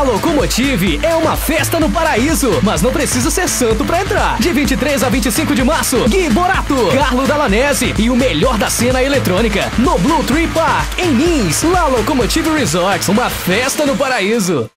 La Locomotive é uma festa no paraíso, mas não precisa ser santo pra entrar. De 23 a 25 de março, Gui Borato, Carlo Dalanese e o melhor da cena eletrônica no Blue Tree Park, em Nice. La Locomotive Resorts, uma festa no paraíso.